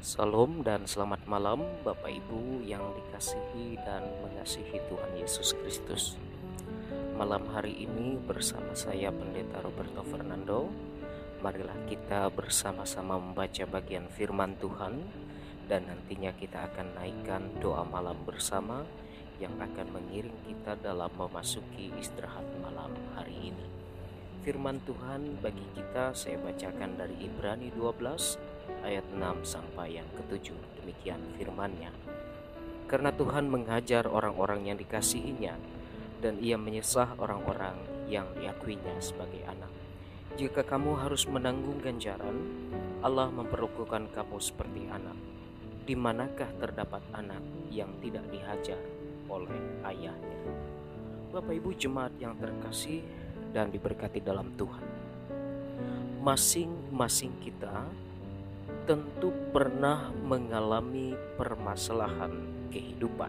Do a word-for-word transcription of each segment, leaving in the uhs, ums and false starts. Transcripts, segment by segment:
Salam dan selamat malam Bapak Ibu yang dikasihi dan mengasihi Tuhan Yesus Kristus. Malam hari ini bersama saya Pendeta Roberto Fernando. Marilah kita bersama-sama membaca bagian firman Tuhan, dan nantinya kita akan naikkan doa malam bersama yang akan mengiring kita dalam memasuki istirahat malam hari ini. Firman Tuhan bagi kita saya bacakan dari Ibrani dua belas ayat enam sampai yang ketujuh. Demikian firman-Nya. Karena Tuhan menghajar orang-orang yang dikasihinya, dan Ia menyesah orang-orang yang diakuinya sebagai anak. Jika kamu harus menanggung ganjaran, Allah memperlakukan kamu seperti anak. Di manakah terdapat anak yang tidak dihajar oleh ayahnya? Bapak Ibu jemaat yang terkasih dan diberkati dalam Tuhan, masing-masing kita tentu pernah mengalami permasalahan kehidupan.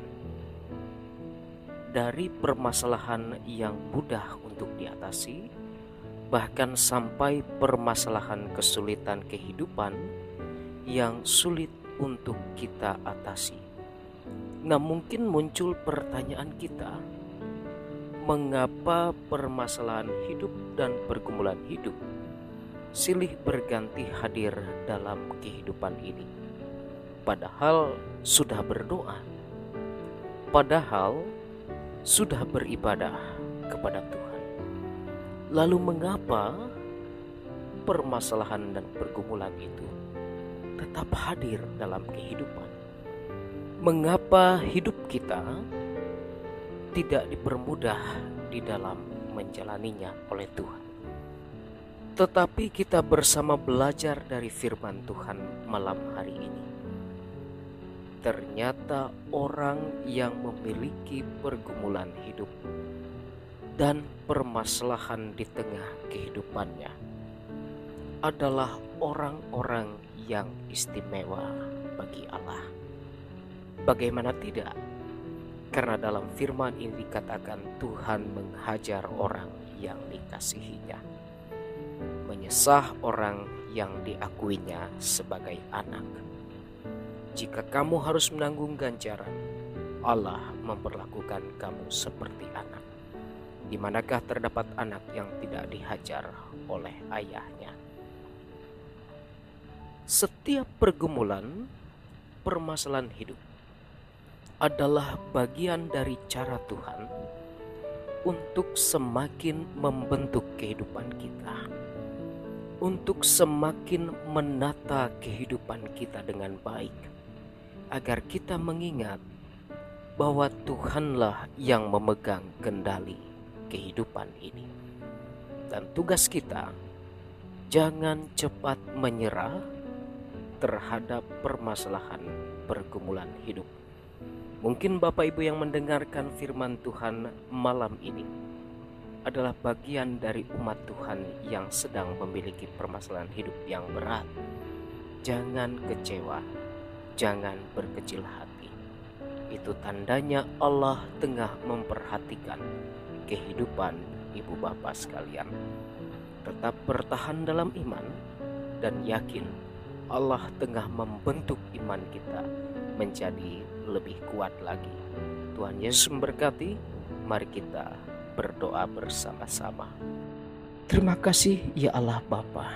Dari permasalahan yang mudah untuk diatasi, bahkan sampai permasalahan kesulitan kehidupan yang sulit untuk kita atasi. Nah, mungkin muncul pertanyaan kita, mengapa permasalahan hidup dan pergumulan hidup silih berganti hadir dalam kehidupan ini? Padahal sudah berdoa, padahal sudah beribadah kepada Tuhan. Lalu mengapa permasalahan dan pergumulan itu tetap hadir dalam kehidupan? Mengapa hidup kita tidak dipermudah di dalam menjalaninya oleh Tuhan? Tetapi kita bersama belajar dari firman Tuhan malam hari ini. Ternyata orang yang memiliki pergumulan hidup dan permasalahan di tengah kehidupannya adalah orang-orang yang istimewa bagi Allah. Bagaimana tidak? Karena dalam firman ini dikatakan Tuhan menghajar orang yang dikasihinya, menyesah orang yang diakuinya sebagai anak. Jika kamu harus menanggung ganjaran, Allah memperlakukan kamu seperti anak. Di manakah terdapat anak yang tidak dihajar oleh ayahnya? Setiap pergumulan, permasalahan hidup adalah bagian dari cara Tuhan untuk semakin membentuk kehidupan kita, untuk semakin menata kehidupan kita dengan baik, agar kita mengingat bahwa Tuhanlah yang memegang kendali kehidupan ini. Dan tugas kita, jangan cepat menyerah terhadap permasalahan pergumulan hidup. Mungkin Bapak Ibu yang mendengarkan firman Tuhan malam ini adalah bagian dari umat Tuhan yang sedang memiliki permasalahan hidup yang berat. Jangan kecewa, jangan berkecil hati. Itu tandanya Allah tengah memperhatikan kehidupan ibu bapak sekalian. Tetap bertahan dalam iman dan yakin Allah tengah membentuk iman kita menjadi lebih kuat lagi. Tuhan Yesus memberkati. Mari kita berdoa bersama-sama. Terima kasih ya Allah Bapa.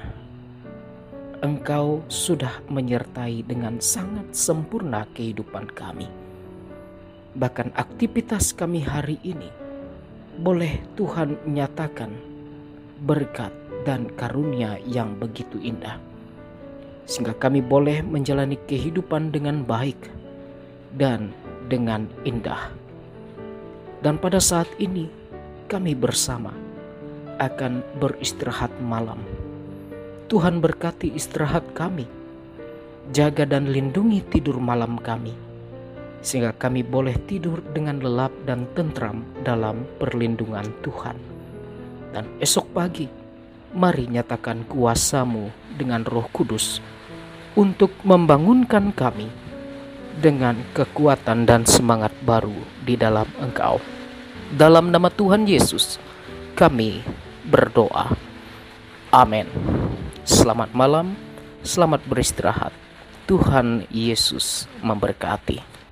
Engkau sudah menyertai dengan sangat sempurna kehidupan kami. Bahkan aktivitas kami hari ini boleh Tuhan nyatakan berkat dan karunia yang begitu indah, sehingga kami boleh menjalani kehidupan dengan baik dan dengan indah. Dan pada saat ini kami bersama akan beristirahat malam. Tuhan berkati istirahat kami, jaga dan lindungi tidur malam kami, sehingga kami boleh tidur dengan lelap dan tentram dalam perlindungan Tuhan. Dan esok pagi, mari nyatakan kuasa-Mu dengan Roh Kudus untuk membangunkan kami dengan kekuatan dan semangat baru di dalam Engkau. Dalam nama Tuhan Yesus, kami berdoa. Amin. Selamat malam, selamat beristirahat. Tuhan Yesus memberkati.